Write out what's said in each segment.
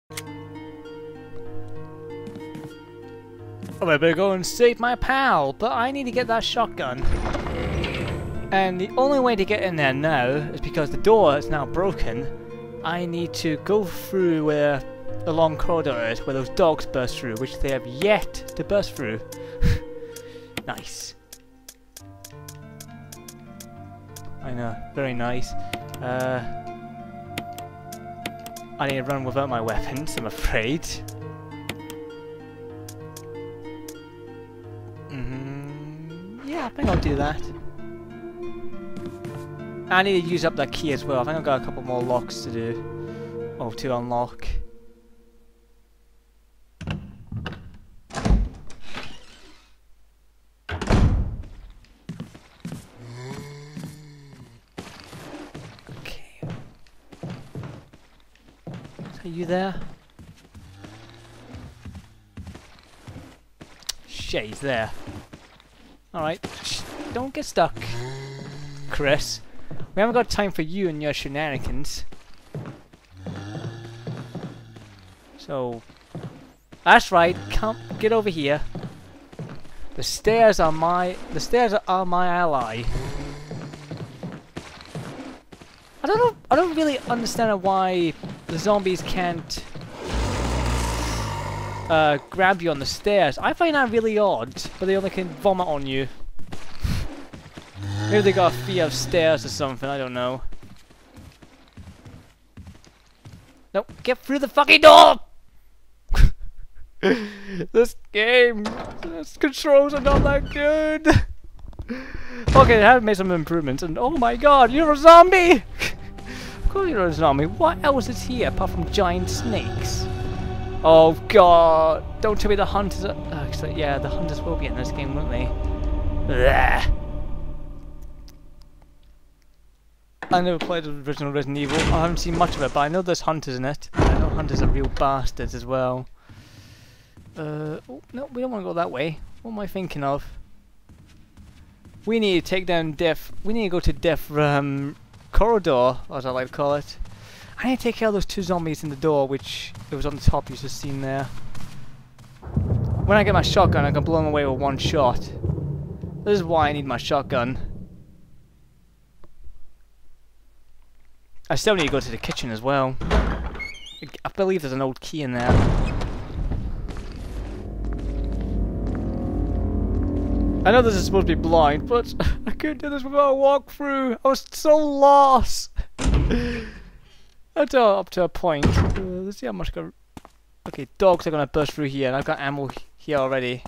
I better go and save my pal, but I need to get that shotgun. And the only way to get in there now is because the door is now broken. I need to go through where the long corridor is, where those dogs burst through, which they have yet to burst through. Nice. I know, very nice. I need to run without my weapons, I'm afraid. Yeah, I think I'll do that. I need to use up that key as well. I think I've got a couple more locks to do. Oh, to unlock. Okay. Are you there? Shit, he's there. Alright. Don't get stuck, Chris. We haven't got time for you and your shenanigans. So, that's right. Come, get over here. The stairs are my ally. I don't really understand why the zombies can't grab you on the stairs. I find that really odd, but they only can vomit on you. Maybe they got a fear of stairs or something, I don't know. Nope, get through the fucking door! This game, this controls are not that good. Okay, they have made some improvements, and oh my god, you're a zombie! Of course you're a zombie. What else is here apart from giant snakes? Oh god, don't tell me the hunters are... Actually, yeah, the hunters will be in this game, won't they? Blech. I never played the original Resident Evil. I haven't seen much of it, but I know there's hunters in it. I know hunters are real bastards as well. Oh, no, we don't want to go that way. What am I thinking of? We need to take down Death... We need to go to Death Corridor, as I like to call it. I need to take care of those two zombies in the door, which it was on the top you just seen there. When I get my shotgun, I can blow them away with one shot. This is why I need my shotgun. I still need to go to the kitchen as well. I believe there's an old key in there. I know this is supposed to be blind, but I couldn't do this without a walkthrough. I was so lost. Up to a point. Let's see how much I got. Okay, dogs are gonna burst through here, and I've got ammo here already.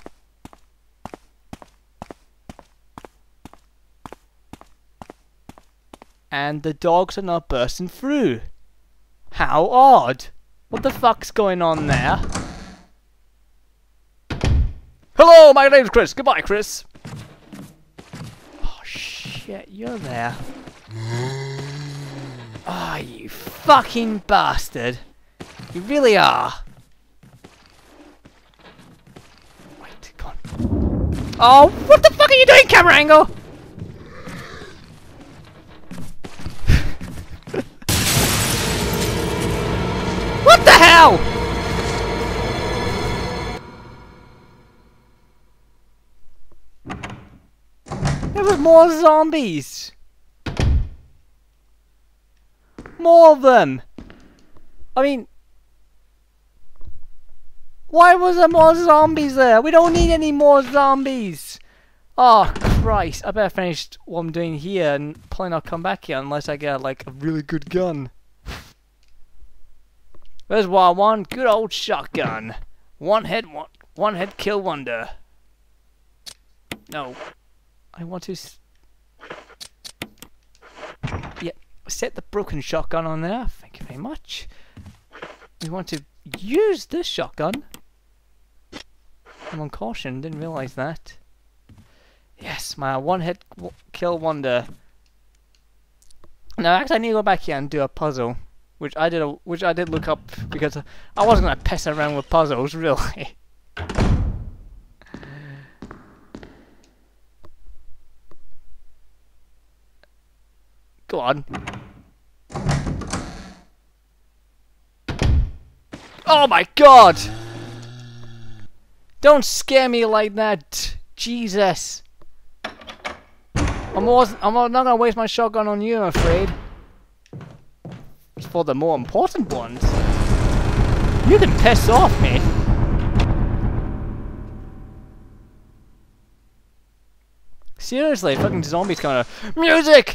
And the dogs are not bursting through. How odd! What the fuck's going on there? Hello, my name's Chris. Goodbye, Chris. Oh shit, you're there. Ah, oh, you fucking bastard. You really are. Wait, come on. Oh, what the fuck are you doing, camera angle? What the hell? There were more zombies. More of them. I mean, why was there more zombies there? We don't need any more zombies. Oh Christ! I better finish what I'm doing here and probably not come back here unless I get like a really good gun. There's what I want. Good old shotgun. One head kill wonder. No, I want to. Yeah. Set the broken shotgun on there. Thank you very much. We want to use this shotgun. I'm on caution. Didn't realize that. Yes, my one-hit kill wonder. Now, actually, I need to go back here and do a puzzle, which I did look up because I wasn't gonna piss around with puzzles, really. Go on. Oh my god! Don't scare me like that, Jesus. I'm not gonna waste my shotgun on you, I'm afraid. It's for the more important ones. You can piss off, mate. Seriously, fucking zombies kind of music.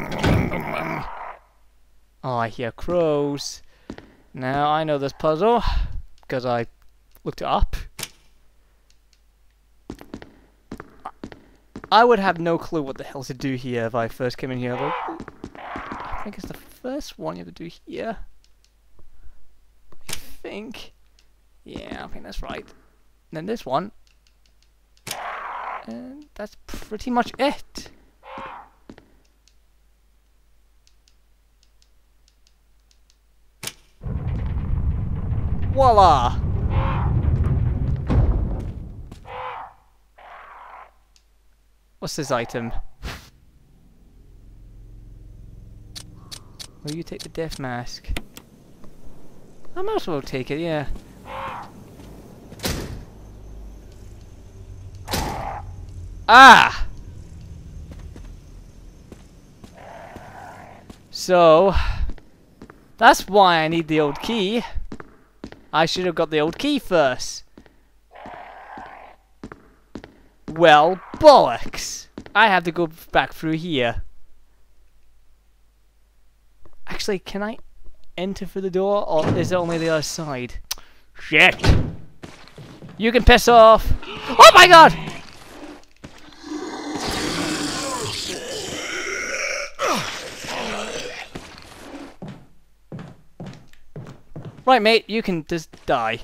Oh, I hear crows. Now I know this puzzle because I looked it up. I would have no clue what the hell to do here if I first came in here. But I think it's the first one you have to do here. I think. Yeah, I think that's right. And then this one. And that's pretty much it. Voila! What's this item? Will you take the death mask? I might as well take it, yeah. Ah! So, that's why I need the old key. I should have got the old key first. Well, bollocks! I have to go back through here. Actually, can I enter through the door, or is it only the other side? Shit! You can piss off! Oh my god! Right, mate, you can just die.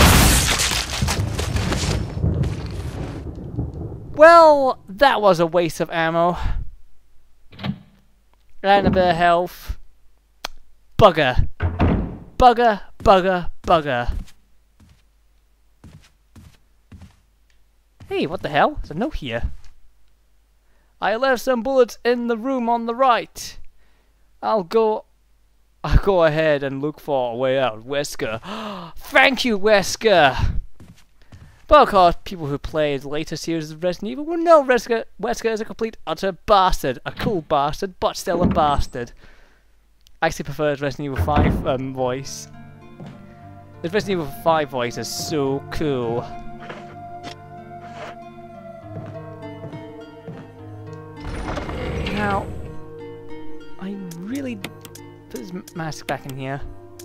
Well, that was a waste of ammo. And a bit of health. Bugger. Bugger, bugger, bugger. Hey, what the hell? There's a note here. I left some bullets in the room on the right. I'll go ahead and look for a way out. Wesker. Thank you, Wesker! But of course, people who played later series of Resident Evil will know Wesker is a complete utter bastard. A cool bastard, but still a bastard. I actually prefer his Resident Evil 5 voice. His Resident Evil 5 voice is so cool. Now, I really put his mask back in here.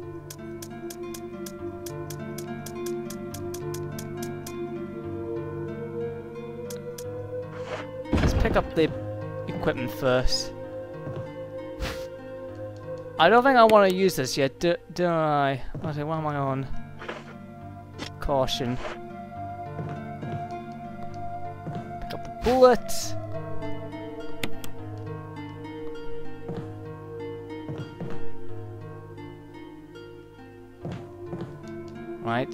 Let's pick up the equipment first. I don't think I want to use this yet, do I? Okay, what am I on? Caution. Pick up the bullet. Right,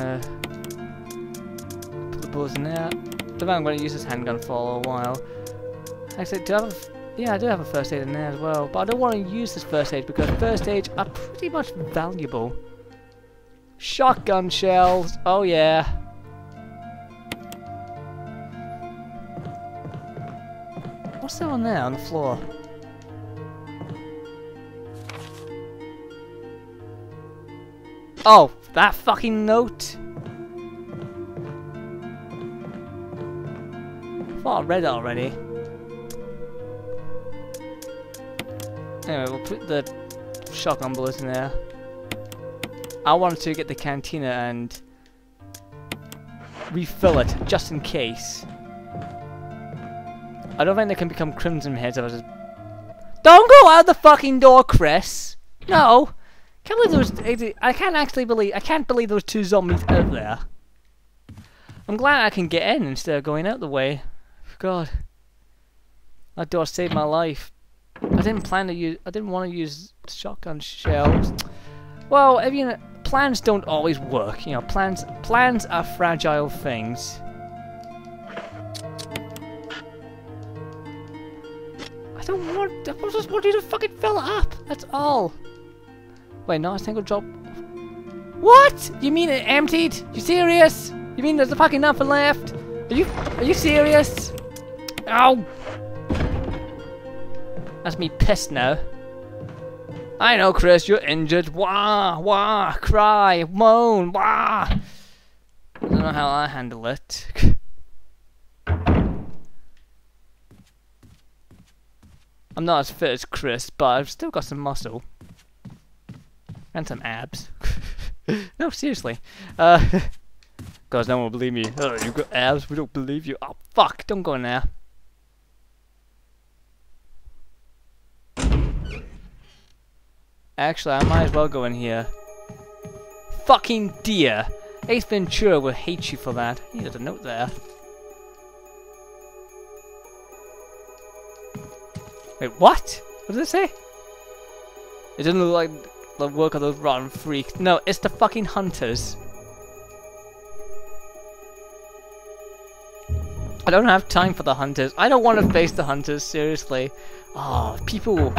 put the bullets in there. I don't think I'm going to use this handgun for a while. Actually, I do have a first aid in there as well, but I don't want to use this first aid because first aids are pretty much valuable. Shotgun shells, oh yeah. What's that on there on the floor? Oh, that fucking note. I thought I read it already. Anyway, we'll put the shotgun bullets in there. I wanted to get the cantina and refill it, just in case. I don't think they can become crimson heads if I just... Don't go out the fucking door, Chris! No! Can't believe those... I can't believe those two zombies out there. I'm glad I can get in instead of going out the way. God. That door saved my life. I didn't want to use shotgun shells. Well, I mean, plans don't always work. You know, plans are fragile things. I just want you to fucking fill it up. That's all. Wait, not a single drop. What? You mean it emptied? You serious? You mean there's fucking nothing left? Are you serious? Ow! That's me pissed now. I know, Chris, you're injured. Wah, wah, cry, moan, wah. I don't know how I handle it. I'm not as fit as Chris, but I've still got some muscle. And some abs. No, seriously. Guys, no one will believe me. Oh, you've got abs, we don't believe you. Oh, fuck, don't go in there. Actually, I might as well go in here. Fucking dear. Ace Ventura will hate you for that. He has a note there. Wait, what? What did it say? It doesn't look like the work of those rotten freaks. No, it's the fucking hunters. I don't have time for the hunters. I don't want to face the hunters, seriously. Oh, people...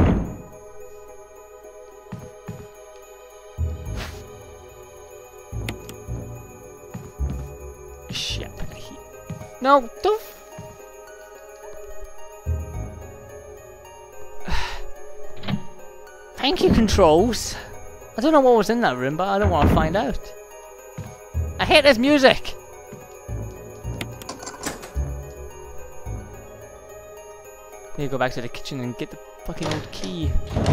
Shit. No, don't... Thank you, controls. I don't know what was in that room, but I don't want to find out. I hate this music! Need to go back to the kitchen and get the fucking old key.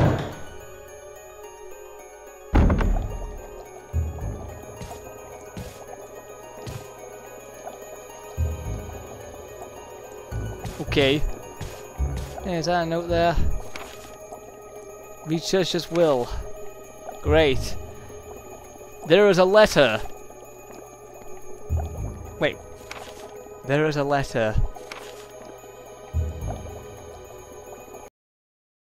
Okay. Is that a note there? Researcher's will. Great. There is a letter. Wait. There is a letter.